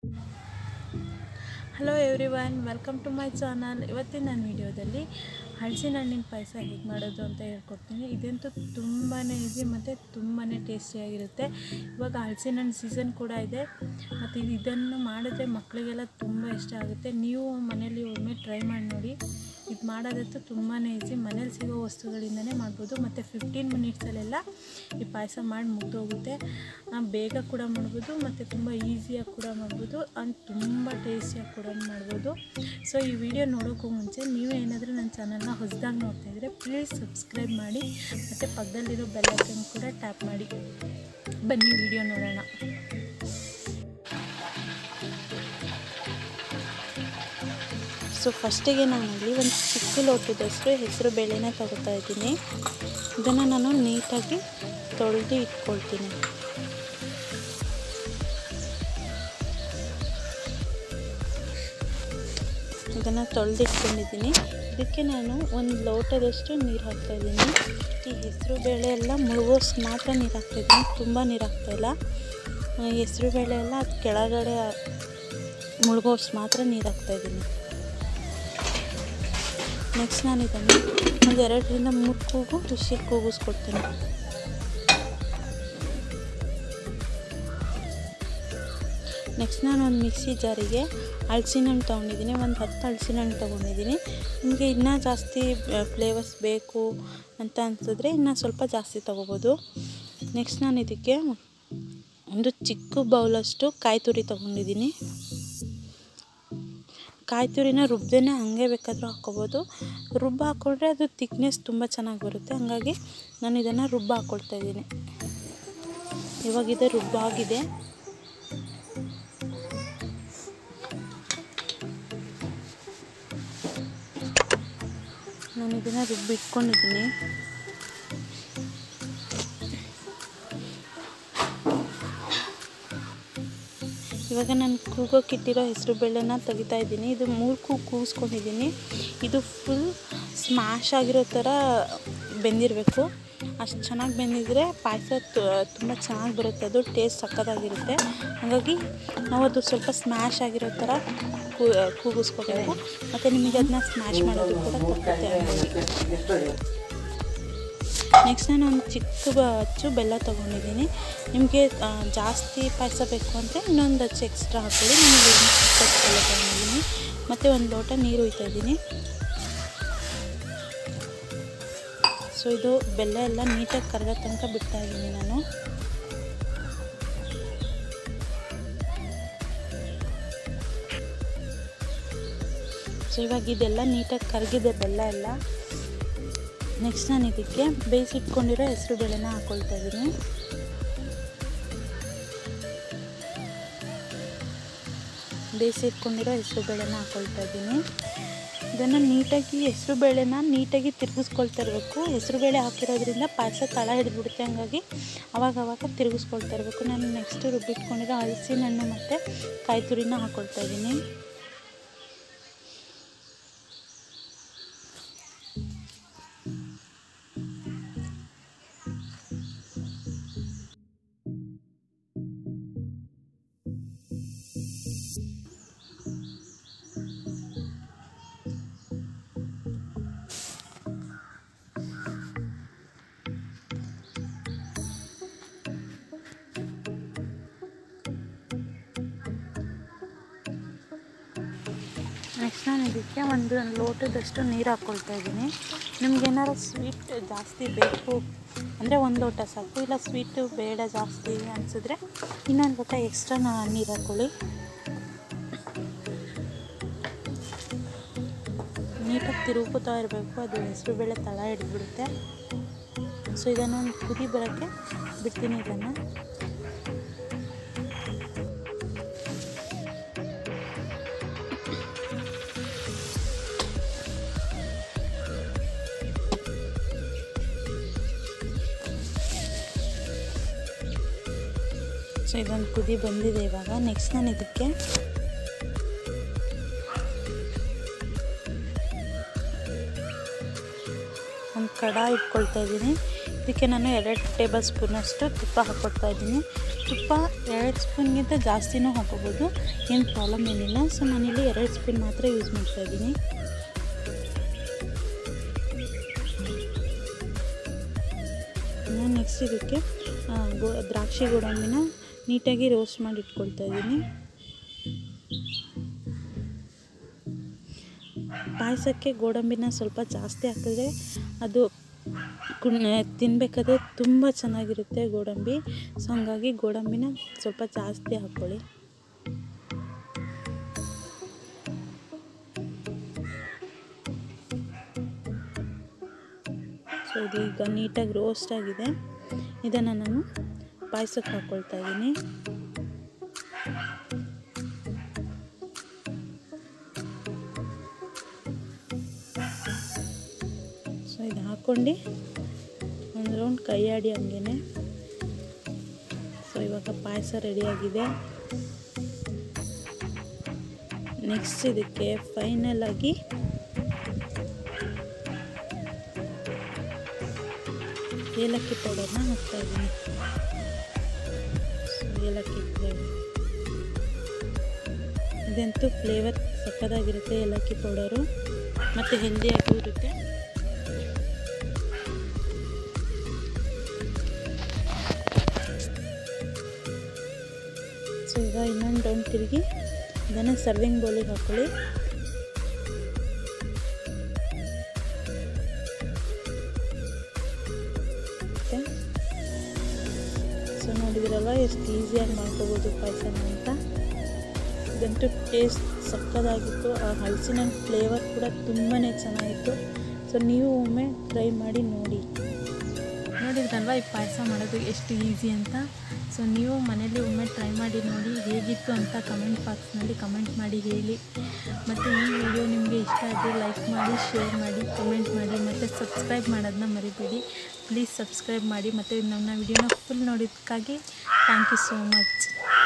Hello everyone, welcome to my channel. ಇವತ್ತಿನ ನನ್ನ ವಿಡಿಯೋದಲ್ಲಿ ಹಲಸಿನ ಹಣ್ಣಿನ ಪಾಯಸ ಹೇಗೆ ಮಾಡೋದು ಅಂತ ಹೇಳ್ಕೊಡ್ತೀನಿ. ಇದಂತೂ ತುಂಬಾ ಈಸಿ ಮತ್ತು ತುಂಬಾ ಟೇಸ್ಟಿಯಾಗಿರುತ್ತೆ. ಇವಾಗ ಹಲಸಿನ ಹಣ್ಣು ಸೀಸನ್ ಕೂಡ ಇದೆ ಮತ್ತು ಇದನ್ನು ಮಾಡಿದ್ರೆ ಮಕ್ಕಳಿಗೆಲ್ಲ ತುಂಬ ಇಷ್ಟ ಆಗುತ್ತೆ. ನೀವು ಮನೇಲಿ ಒಮ್ಮೆ ಟ್ರೈ ಮಾಡಿ ನೋಡಿ. ಇದು ಮಾಡೋದಂತೂ ತುಂಬಾ ಈಸಿ, ಮನೇಲಿ ಸಿಗೋ ವಸ್ತುಗಳಿಂದನೇ ಮಾಡ್ಬೋದು ಮತ್ತು 15 ಮಿನಿಟ್ಸಲ್ಲೆಲ್ಲ ಈ ಪಾಯಸ ಮಾಡಿ ಮುಗಿದೋಗುತ್ತೆ. ಬೇಗ ಕೂಡ ಮಾಡ್ಬೋದು ಮತ್ತು ತುಂಬ ಈಸಿಯಾಗಿ ಕೂಡ ಮಾಡ್ಬೋದು ಆ್ಯಂಡ್ ತುಂಬ ಟೇಸ್ಟಿಯಾಗಿ ಕೂಡ ಮಾಡ್ಬೋದು. ಸೊ ಈ ವಿಡಿಯೋ ನೋಡೋಕ್ಕೂ ಮುಂಚೆ ನೀವು ಏನಾದರೂ ನನ್ನ ಚಾನಲ್ನ ಹೊಸದಾಗಿ ನೋಡ್ತಾಯಿದ್ರೆ ಪ್ಲೀಸ್ ಸಬ್ಸ್ಕ್ರೈಬ್ ಮಾಡಿ ಮತ್ತು ಪಕ್ಕದಲ್ಲಿರೋ ಬೆಲ್ ಐಕನ್ ಕೂಡ ಟ್ಯಾಪ್ ಮಾಡಿ. ಬನ್ನಿ ವಿಡಿಯೋ ನೋಡೋಣ. ಸೊ ಫಸ್ಟಿಗೆ ನಾನಲ್ಲಿ ಒಂದು ಚಿಕ್ಕ ಲೋಟದಷ್ಟು ಹೆಸರು ಬೇಳೆನ ತಗೋತಾ ಇದ್ದೀನಿ. ಇದನ್ನು ನಾನು ನೀಟಾಗಿ ತೊಳೆದು ಇಟ್ಕೊಳ್ತೀನಿ. ಇದನ್ನು ತೊಳೆದಿಟ್ಕೊಂಡಿದ್ದೀನಿ. ಇದಕ್ಕೆ ನಾನು ಒಂದು ಲೋಟದಷ್ಟು ನೀರು ಹಾಕ್ತಾಯಿದ್ದೀನಿ. ಈ ಹೆಸರು ಬೇಳೆ ಎಲ್ಲ ಮುಳುಗೋಷ್ಟು ಮಾತ್ರ ನೀರು ಹಾಕ್ತಾಯಿದ್ದೀನಿ, ತುಂಬ ನೀರು ಹಾಕ್ತಾಯಿಲ್ಲ. ಹೆಸರು ಬೇಳೆ ಎಲ್ಲ ಅದು ಕೆಳಗಡೆ ಮುಳುಗೋಷ್ಟು ಮಾತ್ರ ನೀರು ಹಾಕ್ತಾಯಿದ್ದೀನಿ. ನೆಕ್ಸ್ಟ್ ನಾನು ಇದನ್ನು ಒಂದು 2ರಿಂದ 3 ಕೂಗು ವಿಶಿಲ್ ಕೂಗಿಸ್ಕೊಡ್ತೀನಿ. ನೆಕ್ಸ್ಟ್ ನಾನು ಒಂದು ಮಿಕ್ಸಿ ಜಾರಿಗೆ ಹಲಸಿನ ಹಣ್ಣು ತೊಗೊಂಡಿದ್ದೀನಿ. ಒಂದು 10 ಹಲಸಿನ ಹಣ್ಣು ತೊಗೊಂಡಿದ್ದೀನಿ. ನಿಮಗೆ ಇನ್ನೂ ಜಾಸ್ತಿ ಫ್ಲೇವರ್ಸ್ ಬೇಕು ಅಂತ ಅನಿಸಿದ್ರೆ ಇನ್ನೂ ಸ್ವಲ್ಪ ಜಾಸ್ತಿ ತೊಗೋಬೋದು. ನೆಕ್ಸ್ಟ್ ನಾನು ಇದಕ್ಕೆ ಒಂದು ಚಿಕ್ಕ ಬೌಲಷ್ಟು ಕಾಯಿ ತುರಿ ತೊಗೊಂಡಿದ್ದೀನಿ. ಕಾಯಿ ತುರಿನ ರುಬ್ದೇನೆ ಹಾಗೆ ಬೇಕಾದರೂ ಹಾಕ್ಕೋಬೋದು. ರುಬ್ಬ ಹಾಕ್ಕೊಂಡ್ರೆ ಅದು ತಿಕ್ನೆಸ್ ತುಂಬ ಚೆನ್ನಾಗಿ ಬರುತ್ತೆ. ಹಾಗಾಗಿ ನಾನು ಇದನ್ನು ರುಬ್ಬ ಹಾಕ್ಕೊಳ್ತಾಯಿದ್ದೀನಿ. ಇವಾಗಿದೆ ರುಬ್ಬಾಗಿದೆ. ನಾನು ಇದನ್ನು ರುಬ್ಬಿಟ್ಕೊಂಡಿದ್ದೀನಿ. ಇವಾಗ ನಾನು ಕೂಗೋಕ್ಕಿಟ್ಟಿರೋ ಹೆಸರು ಬೇಳೆನ ತೆಗಿತಾ ಇದ್ದೀನಿ. ಇದು 3 ಕೂಗು ಕೂಗಿಸ್ಕೊಂಡಿದ್ದೀನಿ. ಇದು ಫುಲ್ ಸ್ಮ್ಯಾಶ್ ಆಗಿರೋ ಥರ ಬೆಂದಿರಬೇಕು. ಅಷ್ಟು ಚೆನ್ನಾಗಿ ಬೆಂದಿದ್ರೆ ಪಾಯಸ ತುಂಬ ಚೆನ್ನಾಗಿ ಬರುತ್ತೆ, ಅದು ಟೇಸ್ಟ್ ಸಕ್ಕತ್ತಾಗಿರುತ್ತೆ. ಹಾಗಾಗಿ ನಾವು ಅದು ಸ್ವಲ್ಪ ಸ್ಮ್ಯಾಶ್ ಆಗಿರೋ ಥರ ಕೂಗಿಸ್ಕೋಬೇಕು. ಮತ್ತು ನಿಮಗೆ ಅದನ್ನ ಸ್ಮ್ಯಾಶ್ ಮಾಡೋದು ಕೂಡ ತಪ್ಪುತ್ತೆ. ನೆಕ್ಸ್ಟ್ ನಾನು ಒಂದು ಚಿಕ್ಕ ಅಚ್ಚು ಬೆಲ್ಲ ತೊಗೊಂಡಿದ್ದೀನಿ. ನಿಮಗೆ ಜಾಸ್ತಿ ಪಾಯಸ ಬೇಕು ಅಂದರೆ ಇನ್ನೊಂದು ಅಚ್ಚು ಎಕ್ಸ್ಟ್ರಾ ಹಾಕ್ಕೊಳ್ಳಿ. ನಾನು ಚಿಕ್ಕ ಅಚ್ಚು ಬೆಲ್ಲ ತೊಗೊಂಡಿದ್ದೀನಿ ಮತ್ತು ಒಂದು ಲೋಟ ನೀರು ಒಯ್ತಾಯಿದ್ದೀನಿ. ಸೊ ಇದು ಬೆಲ್ಲ ಎಲ್ಲ ನೀಟಾಗಿ ಕರಗೋ ತನಕ ಬಿಡ್ತಾಯಿದ್ದೀನಿ ನಾನು. ಸೊ ಇವಾಗ ಇದೆಲ್ಲ ನೀಟಾಗಿ ಕರಗಿದೆ ಬೆಲ್ಲ ಎಲ್ಲ. ನೆಕ್ಸ್ಟ್ ನಾನು ಇದಕ್ಕೆ ಬೇಯಿಸಿಟ್ಕೊಂಡಿರೋ ಹೆಸರು ಬೇಳೆನ ಹಾಕ್ಕೊಳ್ತಾ ಇದ್ದೀನಿ. ಬೇಯಿಸಿಟ್ಕೊಂಡಿರೋ ಹೆಸರು ಬೇಳೆನ ಹಾಕ್ಕೊಳ್ತಾ ಇದ್ದೀನಿ. ಇದನ್ನು ನೀಟಾಗಿ ಹೆಸರು ಬೇಳೆನ ನೀಟಾಗಿ ತಿರುಗಿಸ್ಕೊಳ್ತಾ ಇರಬೇಕು. ಹೆಸರು ಬೇಳೆ ಹಾಕಿರೋದ್ರಿಂದ ಪಾಯಸ ತಳ ಹಿಡಿದ್ಬಿಡುತ್ತೆ. ಹಂಗಾಗಿ ಅವಾಗವಾಗ ತಿರುಗಿಸ್ಕೊಳ್ತಾ ಇರಬೇಕು. ನಾನು ನೆಕ್ಸ್ಟು ರುಬ್ಬಿಟ್ಕೊಂಡಿರೋ ಹಲಸಿನ ಹಣ್ಣು ಮತ್ತು ಕಾಯಿ ತುರಿನ ಹಾಕ್ಕೊಳ್ತಾ ಇದ್ದೀನಿ. ನೆಕ್ಸ್ಟ್ ನಾನು ಇದಕ್ಕೆ ಒಂದು ಲೋಟದಷ್ಟು ನೀರು ಹಾಕ್ಕೊಳ್ತಾ ಇದ್ದೀನಿ. ನಿಮ್ಗೇನಾರು ಸ್ವೀಟ್ ಜಾಸ್ತಿ ಬೇಕು ಅಂದರೆ 1 ಲೋಟ ಸಾಕು. ಇಲ್ಲ ಸ್ವೀಟು ಬೇಡ ಜಾಸ್ತಿ ಅನಿಸಿದ್ರೆ ಇನ್ನೊಂದು ಲೋಟ ಎಕ್ಸ್ಟ್ರಾ ನೀರು ಹಾಕ್ಕೊಳ್ಳಿ. ನೀಟಾಗಿ ತಿರುಗುತ್ತಾ ಇರಬೇಕು, ಅದು ಹೆಸರು ಬೇಳೆ ತಳ ಹಿಡಿದ್ಬಿಡುತ್ತೆ. ಸೊ ಇದನ್ನು ಒಂದು ಕುದಿ ಬರೋಕ್ಕೆ ಬಿಡ್ತೀನಿ. ಇದನ್ನು ಸೊ ಇದೊಂದು ಕುದಿ ಬಂದಿದೆ ಇವಾಗ. ನೆಕ್ಸ್ಟ್ ನಾನು ಇದಕ್ಕೆ ಕಡಾಯಿ ಇಟ್ಕೊಳ್ತಾ ಇದ್ದೀನಿ. ಇದಕ್ಕೆ ನಾನು 2 ಟೇಬಲ್ ಸ್ಪೂನಷ್ಟು ತುಪ್ಪ ಹಾಕ್ಕೊಳ್ತಾ ಇದ್ದೀನಿ. ತುಪ್ಪ 2 ಸ್ಪೂನ್ಗಿಂತ ಜಾಸ್ತಿನೂ ಹಾಕೋಬೋದು, ಏನು ಪ್ರಾಬ್ಲಮ್ ಏನಿಲ್ಲ. ಸೊ ನಾನಿಲ್ಲಿ 2 ಸ್ಪೂನ್ ಮಾತ್ರ ಯೂಸ್ ಮಾಡ್ತಾಯಿದ್ದೀನಿ. ನೆಕ್ಸ್ಟ್ ಇದಕ್ಕೆ ದ್ರಾಕ್ಷಿ ಗೋಡಂಬಿನ ನೀಟಾಗಿ ರೋಸ್ಟ್ ಮಾಡಿ ಇಟ್ಕೊಳ್ತಾ ಇದ್ದೀನಿ. ಪಾಯಸಕ್ಕೆ ಗೋಡಂಬಿನ ಸ್ವಲ್ಪ ಜಾಸ್ತಿ ಹಾಕಿದ್ರೆ ಅದು ತಿನ್ನಬೇಕಾದ್ರೆ ತುಂಬ ಚೆನ್ನಾಗಿರುತ್ತೆ ಗೋಡಂಬಿ. ಸೊ ಹಂಗಾಗಿ ಗೋಡಂಬಿನ ಸ್ವಲ್ಪ ಜಾಸ್ತಿ ಹಾಕ್ಕೊಳ್ಳಿ. ಸೊ ಇದು ಈಗ ನೀಟಾಗಿ ರೋಸ್ಟ್ ಆಗಿದೆ. ಇದನ್ನು ನಾನು ಪಾಯಸಕ್ಕೆ ಹಾಕ್ಕೊಳ್ತಾ ಇದ್ದೀನಿ. ಸೊ ಇದು ಹಾಕ್ಕೊಂಡು ಒಂದು ರೌಂಡ್ ಕೈ ಆಡಿ ಹಂಗೇ. ಸೊ ಇವಾಗ ಪಾಯಸ ರೆಡಿಯಾಗಿದೆ. ನೆಕ್ಸ್ಟ್ ಇದಕ್ಕೆ ಫೈನಲ್ ಆಗಿ ಏಲಕ್ಕಿ ಪೌಡರ್ನ ಹಾಕ್ತಾಯಿದ್ದೀನಿ. ಏಲಕ್ಕಿ ಫ್ಲೇವರ್ ಇದಂತೂ ಫ್ಲೇವರ್ ಸಕ್ಕತ್ತಾಗಿರುತ್ತೆ. ಏಲಕ್ಕಿ ಪೌಡರು ಮತ್ತು ಹೆಲ್ದಿಯಾಗೂ ಇರುತ್ತೆ. ಸೊ ಈಗ ಇನ್ನೊಂದು ರೌಂಡ್ ತಿರುಗಿ ಇದನ್ನು ಸರ್ವಿಂಗ್ ಬೌಲಿಗೆ ಹಾಕ್ಕೊಳ್ಳಿ. ಸೊ ನೋಡಿದ್ರಲ್ವ ಎಷ್ಟು ಈಸಿಯಾಗಿ ಮಾಡ್ಕೋಬೋದು ಪಾಯಸನ ಅಂತ. ಇದಂತೂ ಟೇಸ್ಟ್ ಸಕ್ಕತ್ತಾಗಿತ್ತು. ಆ ಹಲಸಿನ ಫ್ಲೇವರ್ ಕೂಡ ತುಂಬಾ ಚೆನ್ನಾಗಿತ್ತು. ಸೊ ನೀವು ಒಮ್ಮೆ ಟ್ರೈ ಮಾಡಿ ನೋಡಿದ್ರಲ್ವ ಈ ಪಾಯಸ ಮಾಡೋದು ಎಷ್ಟು ಈಸಿ ಅಂತ. ಸೊ ನೀವು ಮನೇಲಿ ಒಮ್ಮೆ ಟ್ರೈ ಮಾಡಿ ನೋಡಿ ಹೇಗಿತ್ತು ಅಂತ ಕಮೆಂಟ್ ಬಾಕ್ಸ್ನಲ್ಲಿ ಕಮೆಂಟ್ ಮಾಡಿ ಹೇಳಿ. ಮತ್ತು ಈ ವಿಡಿಯೋ ನಿಮಗೆ ಇಷ್ಟ ಆದರೆ ಲೈಕ್ ಮಾಡಿ, ಶೇರ್ ಮಾಡಿ, ಕಮೆಂಟ್ ಮಾಡಿ ಮತ್ತು ಸಬ್ಸ್ಕ್ರೈಬ್ ಮಾಡೋದನ್ನ ಮರಿಬೇಡಿ. ಪ್ಲೀಸ್ ಸಬ್ಸ್ಕ್ರೈಬ್ ಮಾಡಿ ಮತ್ತು ನನ್ನ ವಿಡಿಯೋನ ಫುಲ್ ನೋಡೋದಕ್ಕಾಗಿ ಥ್ಯಾಂಕ್ ಯು ಸೋ ಮಚ್.